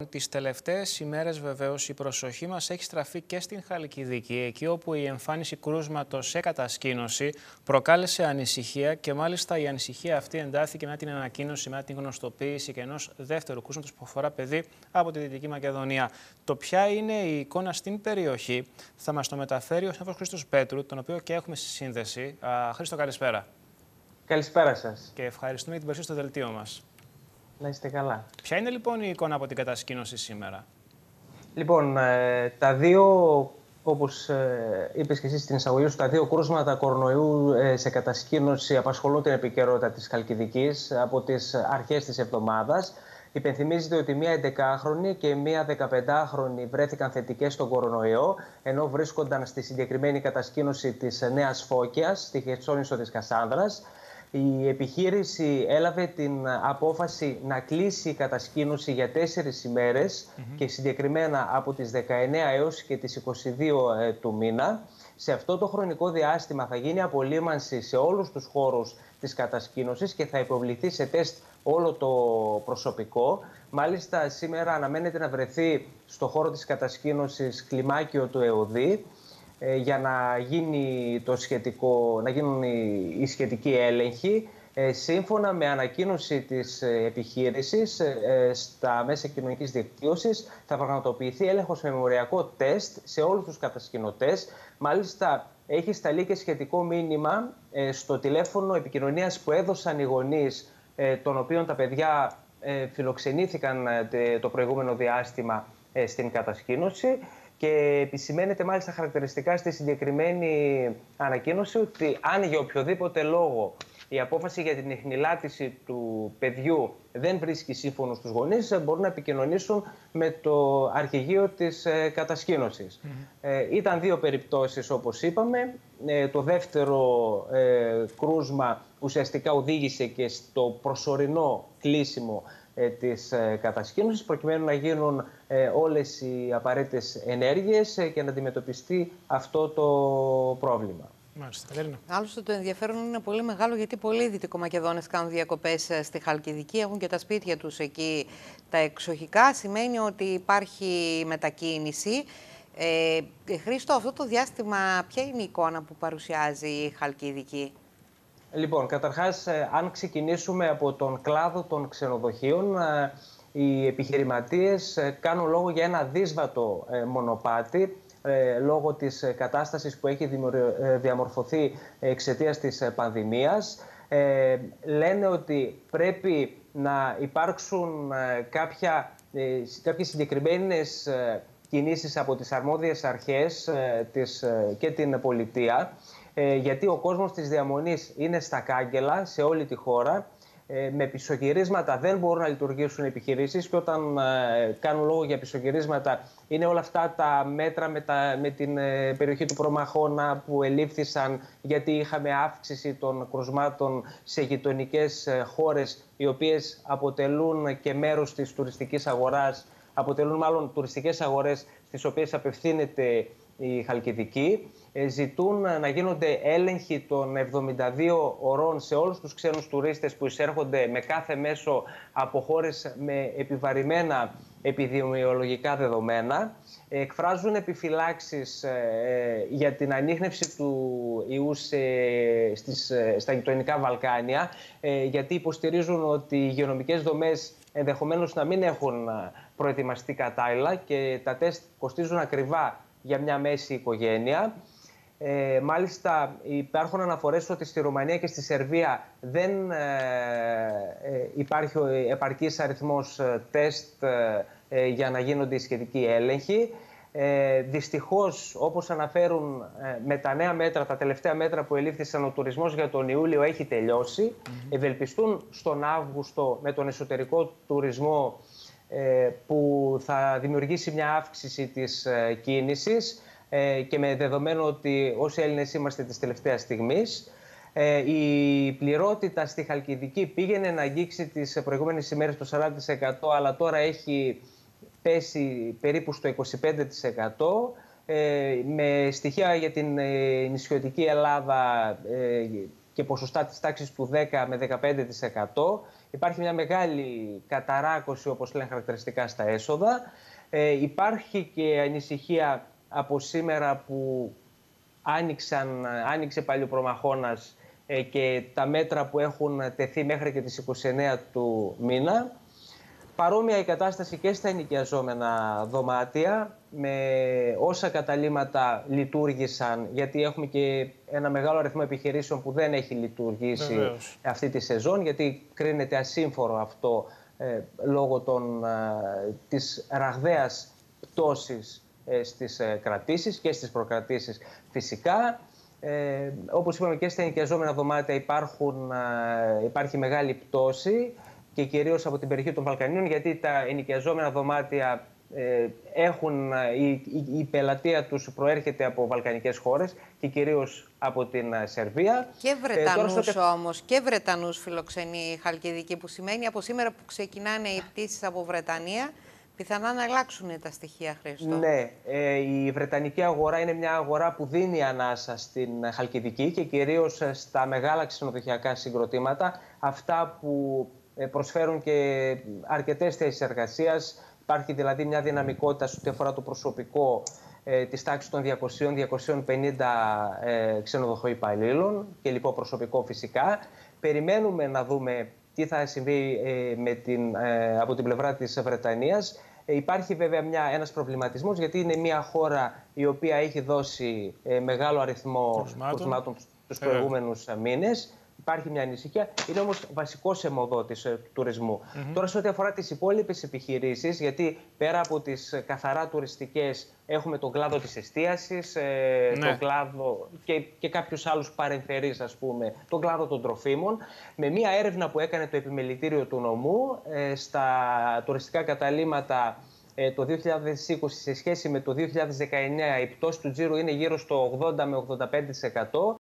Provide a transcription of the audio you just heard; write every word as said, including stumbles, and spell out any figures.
Τις τελευταίες ημέρες βεβαίως η προσοχή μας έχει στραφεί και στην Χαλκιδική, εκεί όπου η εμφάνιση κρούσματος σε κατασκήνωση προκάλεσε ανησυχία και μάλιστα η ανησυχία αυτή εντάθηκε με την ανακοίνωση, με την γνωστοποίηση και ενός δεύτερου κρούσματος που αφορά παιδί από τη Δυτική Μακεδονία. Το ποια είναι η εικόνα στην περιοχή θα μας το μεταφέρει ο συνάδελφος Χρήστος Πέτρου, τον οποίο και έχουμε στη σύνδεση. Α, Χρήστο, καλησπέρα. Καλησπέρα σας. Και ευχαριστούμε για την παρουσία στο δελτίο μας. Να είστε καλά. Ποια είναι λοιπόν η εικόνα από την κατασκήνωση σήμερα? Λοιπόν, τα δύο, όπως είπες και εσύ στην εισαγωγή σου, τα δύο κρούσματα κορονοϊού σε κατασκήνωση απασχολούν την επικαιρότητα της Χαλκιδικής από τις αρχές της εβδομάδας. Υπενθυμίζεται ότι μία έντεκάχρονη και μία δεκαπεντάχρονη βρέθηκαν θετικές στον κορονοϊό, ενώ βρίσκονταν στη συγκεκριμένη κατασκήνωση της Νέας Φώκιας, στη Χερσόνησο της Κασάνδρας. Η επιχείρηση έλαβε την απόφαση να κλείσει η κατασκήνωση για τέσσερις ημέρες mm-hmm. και συγκεκριμένα από τις δεκαεννέα έως και τις είκοσι δύο ε, του μήνα. Σε αυτό το χρονικό διάστημα θα γίνει απολύμανση σε όλους τους χώρους της κατασκήνωσης και θα υποβληθεί σε τεστ όλο το προσωπικό. Μάλιστα σήμερα αναμένεται να βρεθεί στο χώρο της κατασκήνωσης κλιμάκιο του ΕΟΔΗ για να, γίνει το σχετικό, να γίνουν οι, οι σχετικοί έλεγχοι. Ε, σύμφωνα με ανακοίνωση της επιχείρησης ε, στα μέσα κοινωνικής δικτύωσης θα πραγματοποιηθεί έλεγχος με μεμοριακό τεστ σε όλους τους κατασκηνωτές. Μάλιστα έχει σταλεί και σχετικό μήνυμα ε, στο τηλέφωνο επικοινωνίας που έδωσαν οι γονείς ε, των οποίων τα παιδιά ε, φιλοξενήθηκαν ε, το προηγούμενο διάστημα ε, στην κατασκήνωση. Και επισημαίνεται μάλιστα χαρακτηριστικά στη συγκεκριμένη ανακοίνωση ότι αν για οποιοδήποτε λόγο η απόφαση για την ιχνηλάτηση του παιδιού δεν βρίσκει σύμφωνο στους γονείς, μπορούν να επικοινωνήσουν με το αρχηγείο της ε, κατασκήνωσης. Mm-hmm. ε, ήταν δύο περιπτώσεις όπως είπαμε. Ε, το δεύτερο ε, κρούσμα ουσιαστικά οδήγησε και στο προσωρινό κλείσιμο ε, της ε, κατασκήνωσης προκειμένου να γίνουν ε, όλες οι απαραίτητες ενέργειες ε, και να αντιμετωπιστεί αυτό το πρόβλημα. Άλλωστε το ενδιαφέρον είναι πολύ μεγάλο γιατί πολλοί Δυτικομακεδόνες κάνουν διακοπές στη Χαλκιδική, έχουν και τα σπίτια τους εκεί τα εξοχικά. Σημαίνει ότι υπάρχει μετακίνηση. Ε, Χρήστο, αυτό το διάστημα ποια είναι η εικόνα που παρουσιάζει η Χαλκιδική? Λοιπόν, καταρχάς, αν ξεκινήσουμε από τον κλάδο των ξενοδοχείων, οι επιχειρηματίες κάνουν λόγο για ένα δύσβατο μονοπάτι λόγω της κατάστασης που έχει διαμορφωθεί εξαιτίας της πανδημίας. Ε, λένε ότι πρέπει να υπάρξουν κάποια, κάποιες συγκεκριμένες κινήσεις από τις αρμόδιες αρχές της, και την πολιτεία, γιατί ο κόσμος της διαμονής είναι στα κάγκελα σε όλη τη χώρα. Με πισωγυρίσματα δεν μπορούν να λειτουργήσουν επιχειρήσεις και όταν ε, κάνουν λόγο για πισωγυρίσματα είναι όλα αυτά τα μέτρα με, τα, με την ε, περιοχή του Προμαχώνα που ελήφθησαν γιατί είχαμε αύξηση των κρουσμάτων σε γειτονικές ε, χώρες οι οποίες αποτελούν και μέρος της τουριστικής αγοράς, αποτελούν μάλλον τουριστικές αγορές στις οποίες απευθύνεται η Χαλκιδική. Ζητούν να γίνονται έλεγχοι των εβδομήντα δύο ωρών σε όλους τους ξένους τουρίστες που εισέρχονται με κάθε μέσο από χώρες με επιβαρημένα επιδημιολογικά δεδομένα. Εκφράζουν επιφυλάξεις ε, για την ανίχνευση του ιού σε, στις, στα γειτονικά Βαλκάνια, ε, γιατί υποστηρίζουν ότι οι υγειονομικές δομές ενδεχομένως να μην έχουν προετοιμαστεί κατάλληλα και τα τεστ κοστίζουν ακριβά για μια μέση οικογένεια. Ε, μάλιστα υπάρχουν αναφορές ότι στη Ρουμανία και στη Σερβία δεν ε, ε, υπάρχει επαρκής αριθμός τεστ ε, για να γίνονται οι σχετικοί έλεγχοι. Ε, δυστυχώς, όπως αναφέρουν ε, με τα νέα μέτρα, τα τελευταία μέτρα που ελήφθησαν, ο τουρισμός για τον Ιούλιο έχει τελειώσει. Mm-hmm. Ευελπιστούν στον Αύγουστο με τον εσωτερικό τουρισμό ε, που θα δημιουργήσει μια αύξηση της ε, κίνησης και με δεδομένο ότι όσοι Έλληνες είμαστε της τελευταίας στιγμής. Η πληρότητα στη Χαλκιδική πήγαινε να αγγίξει τις προηγούμενες ημέρες το σαράντα τοις εκατό, αλλά τώρα έχει πέσει περίπου στο είκοσι πέντε τοις εκατό. Με στοιχεία για την νησιωτική Ελλάδα και ποσοστά της τάξης του δέκα με δεκαπέντε τοις εκατό. Υπάρχει μια μεγάλη καταράκωση, όπως λένε χαρακτηριστικά, στα έσοδα. Ε, υπάρχει και ανησυχία από σήμερα που άνοιξαν, άνοιξε παλιοπρομαχώνας ε, και τα μέτρα που έχουν τεθεί μέχρι και τις είκοσι εννέα του μήνα. Παρόμοια η κατάσταση και στα ενοικιαζόμενα δωμάτια, με όσα καταλύματα λειτουργήσαν, γιατί έχουμε και ένα μεγάλο αριθμό επιχειρήσεων που δεν έχει λειτουργήσει Βεβαίως. αυτή τη σεζόν, γιατί κρίνεται ασύμφορο αυτό ε, λόγω των, ε, της ραγδαίας πτώσης ε, στις ε, κρατήσεις και στις προκρατήσεις φυσικά. Ε, όπως είπαμε, και στα ενοικιαζόμενα δωμάτια υπάρχουν, ε, υπάρχει μεγάλη πτώση, και κυρίως από την περιοχή των Βαλκανίων, γιατί τα ενοικιαζόμενα δωμάτια ε, έχουν, η, η, η πελατεία τους προέρχεται από βαλκανικές χώρες και κυρίως από την Σερβία. Και Βρετανούς ε, τώρα, όμως, και Βρετανούς φιλοξενεί η Χαλκιδική, που σημαίνει από σήμερα που ξεκινάνε οι πτήσεις από Βρετανία, πιθανά να αλλάξουν τα στοιχεία, Χρήστο. Ναι, ε, η Βρετανική αγορά είναι μια αγορά που δίνει ανάσα στην Χαλκιδική και κυρίως στα μεγάλα ξενοδοχειακά συγκροτήματα, αυτά που προσφέρουν και αρκετές θέσεις εργασίας. Υπάρχει δηλαδή μια δυναμικότητα σε ό,τι αφορά το προσωπικό ε, της τάξης των διακόσια με διακόσια πενήντα ε, ξενοδοχοϊπαλλήλων και λοιπό προσωπικό φυσικά. Περιμένουμε να δούμε τι θα συμβεί ε, με την, ε, από την πλευρά της Βρετανίας. Ε, υπάρχει βέβαια μια, ένας προβληματισμός, γιατί είναι μια χώρα η οποία έχει δώσει ε, μεγάλο αριθμό κρουσμάτων τους προηγούμενους ε. μήνες. Υπάρχει μια ανησυχία, είναι όμως βασικός αιμοδότης ε, του τουρισμού. Mm-hmm. Τώρα, σε ό,τι αφορά τις υπόλοιπες επιχειρήσεις, γιατί πέρα από τις καθαρά τουριστικές έχουμε τον κλάδο της εστίασης, ε, ναι. τον κλάδο και, και κάποιους άλλους παρεμφερείς, ας πούμε, τον κλάδο των τροφίμων, με μια έρευνα που έκανε το Επιμελητήριο του Νομού ε, στα τουριστικά καταλύματα ε, το δύο χιλιάδες είκοσι σε σχέση με το δύο χιλιάδες δεκαεννέα, η πτώση του τζίρου είναι γύρω στο ογδόντα με ογδόντα πέντε τοις εκατό.